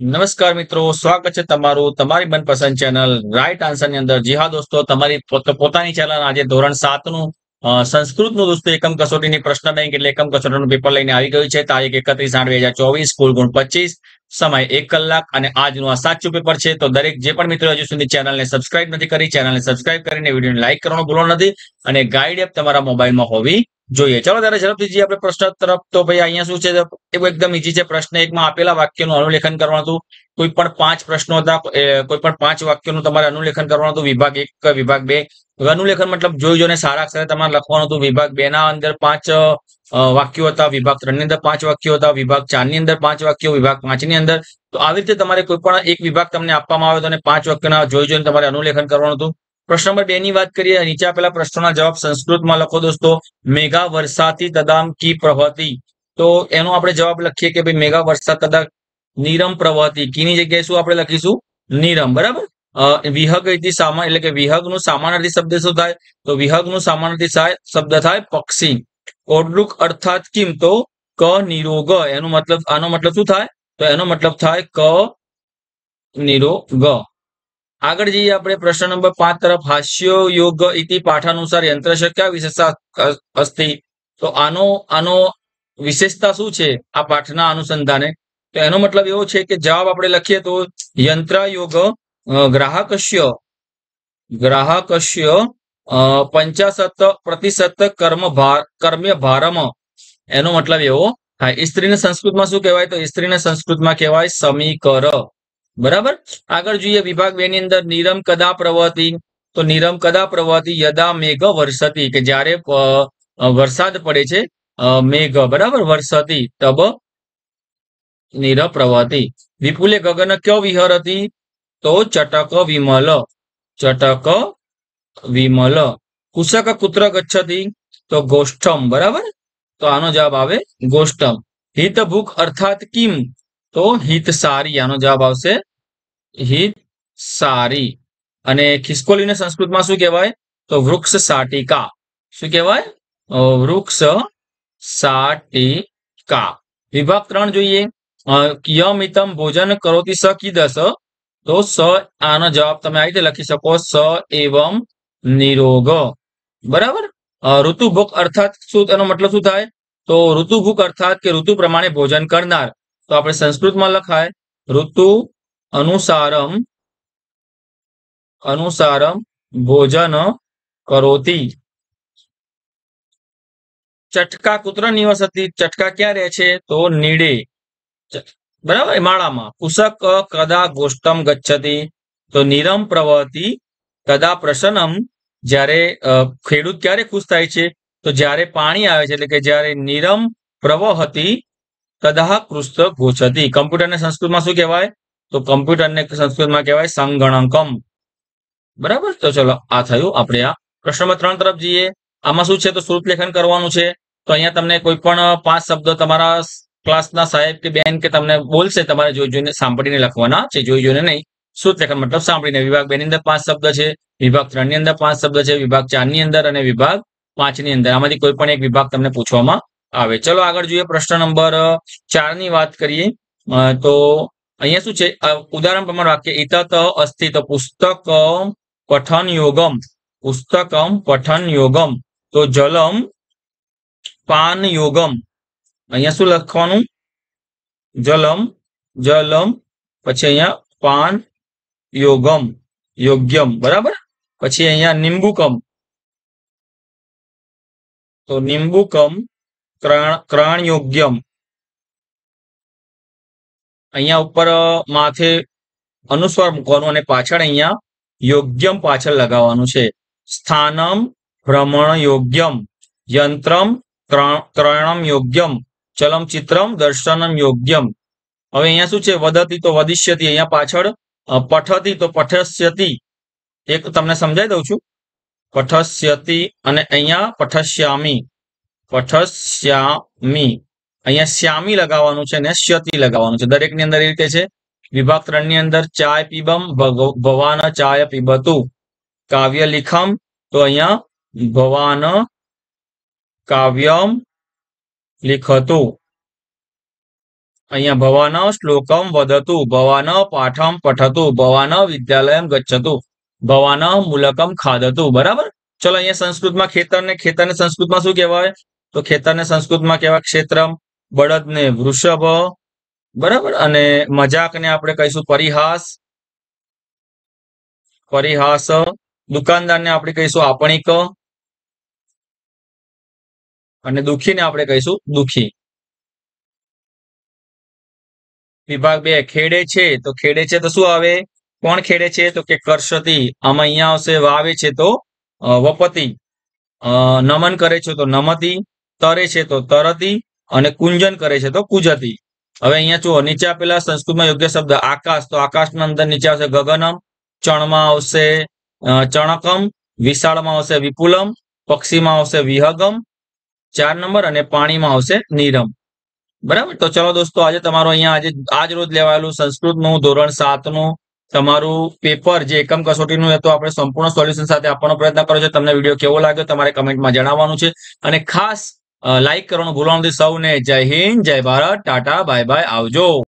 નમસ્કાર મિત્રો, સ્વાગત છે તમારું તમારી મનપસંદ ચેનલ રાઈટ આન્સર ની અંદર. જી હા દોસ્તો, તમારી પોતાની ચેનલ આજે ધોરણ 7 નું સંસ્કૃતનું દોસ્તો એકમ કસોટીની પ્રશ્ન બેંક એટલે એકમ કસોટીનું પેપર લઈને આવી ગયું છે. તારીખ 31/8/2024, કુલ ગુણ 25, સમય 1 કલાક અને આજનું આ સાચું પેપર છે. તો દરેક જે પણ મિત્રો હજુ સુધી ચેનલને સબસ્ક્રાઇબ નથી કરી, ચેનલને સબસ્ક્રાઇબ કરીને વિડીયોને લાઈક કરવાનું ભૂલો નથી અને ગાઈડ એપ તમારા મોબાઈલમાં હોવી જોઈએ. ચલો ત્યારે ઝડપથી જઈએ આપણે પ્રશ્ન તરફ. તો ભાઈ અહીંયા શું છે, એવું એકદમ ઈઝી છે. પ્રશ્ન એકમાં આપેલા વાક્યનું અનુલેખન કરવાનું હતું. કોઈ પણ 5 પ્રશ્નો હતા, કોઈ પણ 5 વાક્યોનું તમારે અનુલેખન કરવાનું હતું. વિભાગ 1, વિભાગ 2. અનુલેખન મતલબ જોઈ જોઈને સારા અક્ષરે તમારે લખવાનું હતું. વિભાગ 2 ના અંદર 5 વાક્યો હતા, વિભાગ 3 ની અંદર 5 વાક્યો હતા, વિભાગ 4 ની અંદર 5 વાક્યો, વિભાગ 5 ની અંદર. તો આવી રીતે તમારે કોઈ પણ એક વિભાગ તમને આપવામાં આવે તો અને 5 વાક્યોના જોઈ જોઈને તમારે અનુલેખન કરવાનું હતું. પ્રશ્ન નંબર 2 ની વાત કરીએ. નીચે આપેલા પ્રશ્નોના જવાબ સંસ્કૃતમાં લખો દોસ્તો. મેઘા વર્ષાથી તદામ કી પ્રવૃત્તિ. તો એનો આપણે જવાબ લખીએ કે ભાઈ મેઘા વર્ષા તદા નીરમ પ્રવૃત્તિ. કીની જગ્યાએ શું આપણે લખીશું? નીરમ. બરાબર. વિહગ એટલે કે વિહગનું સામાનાર્થી શબ્દ શું થાય? તો વિહગનું સામાનાર્થી શબ્દ થાય પક્ષી. ઓડલુક અર્થાત કિમ? તો ક નિરોગ. એનો મતલબ શું થાય? તો એનો મતલબ થાય ક નિરોગ. આગળ જઈએ આપણે પ્રશ્ન નંબર 5 તરફ. હાસ્ય યોગ ઇતિ પાઠાનુસાર યંત્રસ્ય ક્યા વિશેષતા અસ્તિ? તો આનો વિશેષતા શું છે આ પાઠના અનુસંધાને? તો એનો મતલબ એવો છે કે જવાબ આપણે લખીએ તો યંત્ર યોગ ગ્રાહકસ્ય 50% કર્મ્ય ભારમ. એનો મતલબ એવો થાય. સ્ત્રીને સંસ્કૃતમાં શું કહેવાય? તો સ્ત્રીને સંસ્કૃતમાં કહેવાય સમીકર. બરાબર. આગળ જોઈએ વિભાગ 2 ની અંદર નીરમ કદા પ્રવૃત્તિ. તો નીરમ કદા પ્રવૃત્તિ યદા મેઘ વર્ષતી, કે જ્યારે વરસાદ પડે છે. મેઘ. બરાબર. વર્ષતી તબ નીર પ્રવૃત્તિ. વિપુલે ગગન ક્યો વિહરતી? તો ચટક વિમલ. ચટક વિમલ. કુશક કુત્ર ગચ્છતી? તો ગોષ્ઠમ. બરાબર. તો આનો જવાબ આવે ગોષ્ઠમ. હિત ભૂખ અર્થાત કિમ? તો હિત સારી. આનો જવાબ આવશે હિત સારી. અને ખિસકોલીને સંસ્કૃતમાં શું કહેવાય? તો વૃક્ષ સાટિકા. શું કહેવાય? વૃક્ષ સાટિકા. વિભાગ 3 જોઈએ. યમિતમ ભોજન કરોતિ સ કીદસ. તો સ આનો જવાબ તમે આ રીતે લખી શકો, સ એવમ નિરોગ. બરાબર. ઋતુભુક અર્થાત શું? એનો મતલબ શું થાય? તો ઋતુભુક અર્થાત કે ઋતુ પ્રમાણે ભોજન કરનાર. તો આપણે સંસ્કૃતમાં લખાય ઋતુ અનુસારમ ભોજન કરોતી. ચટકા કુત્ર નિવસતી. ચટકા ક્યાં રહે છે? તો નીડે. બરાબર. માળામાં. કુશક કદા ગોષ્ઠમ ગચ્છતી. તો નીરમ પ્રવૃત્તિ કદા પ્રસન્નમ. જ્યારે ખેડૂત ક્યારે ખુશ થાય છે? તો જ્યારે પાણી આવે છે, એટલે કે જ્યારે નીરમ પ્રવહતી તદા કૃષ્ટ ગોચતી. કમ્પ્યુટરને સંસ્કૃતમાં શું કહેવાય? તો કમ્પ્યુટરને સંસ્કૃતમાં કહેવાય સંગણકમ. બરાબર. તો ચલો આ થયું આપણે આ. પ્રશ્ન નંબર 3 તરફ જઈએ. આમાં શું છે? તો શ્રુત લેખન કરવાનું છે. તો અહીંયા તમને કોઈ પણ 5 શબ્દો તમારા ક્લાસના સાહેબ કે બેન કે તમને બોલશે, તમારે જોઈ જોઈને સાંભળીને લખવાના છે. જોઈ જોઈને નહીં. શ્રુત લેખન મતલબ સાંભળીને. વિભાગ 2 ની અંદર 5 શબ્દ છે, વિભાગ 3 ની અંદર 5 શબ્દ છે, વિભાગ 4 ની અંદર અને વિભાગ 5 ની અંદર. આમાંથી કોઈ પણ એક વિભાગ તમને પૂછવામાં આવે. ચલો આગળ જોઈએ. પ્રશ્ન નંબર 4 ની વાત કરીએ. તો અહીંયા શું છે? ઉદાહરણ પ્રમાણે વાક્ય ઇતત અસ્તિ. તો પુસ્તક પઠન યોગમ. પુસ્તકમ પઠન યોગમ. તો જલમ પાન યોગમ. અહીંયા શું લખવાનું? જલમ પછી અહીંયા પાન યોગ્યમ. બરાબર. પછી અહીંયા નિંબુકમ. તો નિંબુકમ ક્રાણ યોગ્યમ. અહીંયા ઉપર માથે અનુસ્વાર મૂકવાનું અને પાછળ અહીંયા યોગ્યમ પાછળ લગાવવાનું છે. સ્થાનમ ભ્રમણ યોગ્યમ. યંત્રમ ક્રયણમ યોગ્યમ. ચલમ ચિત્રમ દર્શનમ યોગ્યમ. હવે અહીંયા શું છે? વદતી તો વદિષ્યતિ. અહીંયા પાછળ પઠતી તો પઠસ્યતિ. એક તમને સમજાવી દઉં છું. પઠસ્યતિ અને અહીંયા પઠસ્યામી. અહીંયા શ્યામી લગાવવાનું છે અને શ્યતિ લગાવવાનું છે. દરેકની અંદર એ રીતે છે. વિભાગ 3 ની અંદર ચાય પીબમ ભવાન ચાય પીબતું. કાવ્ય લિખમ. તો અહીંયા ભવાન કાવ્યમ લિખતું. અહીંયા ભવાન શ્લોકમ વદતુ, ભવાન પાઠમ પઠતુ, ભવાન વિદ્યાલયમ ગચ્છતુ, ભવાન મૂલકમ ખાદતુ. બરાબર. ચલો અહીંયા સંસ્કૃતમાં ખેતરને સંસ્કૃતમાં શું કહેવાય? તો ખેતરને સંસ્કૃતમાં કહેવાય ક્ષેત્રમ, બળદને વૃષભ, બરાબર. અને મજાકને આપણે કહીશું પરિહાસ, પરિહાસ. દુકાનદારને આપણે કહીશું આપણીક, અને દુખીને આપણે કહીશું દુખી. વિભાગ 2 ખેડે છે, તો ખેડે છે તો શું આવે? કોણ ખેડે છે? તો કે કર્ષતી. આમાં અહીંયા આવશે વાવે છે તો વપતિ. નમન કરે છે તો નમતી, તરે છે તો તરતી, અને કુંજન કરે છે તો કુજતી. હવે અહીંયા જુઓ, નીચે આપેલા સંસ્કૃતમાં યોગ્ય શબ્દ આકાશ, તો આકાશના અંદર નીચે આવશે ગગનમ, ચણમાં આવશે ચણકમ, વિશાળમાં આવશે વિપુલમ, પક્ષીમાં આવશે વિહગમ, 4 નંબર, અને પાણીમાં આવશે નીરમ. બરાબર. તો ચલો દોસ્તો, આજે તમારો અહીંયા આજ રોજ લેવાયેલું સંસ્કૃતનું ધોરણ 7 નું તમારું પેપર જે એકમ કસોટીનું હતું, આપણે સંપૂર્ણ સોલ્યુશન સાથે આપવાનો પ્રયત્ન કર્યો છે. તમને વિડીયો કેવો લાગ્યો તમારે કમેન્ટમાં જણાવવાનું છે, અને ખાસ લાઈક કરવાનું ભૂલવાનું નથી. સૌને જય હિન્દ, જય ભારત, ટાટા, બાય બાય, આવજો.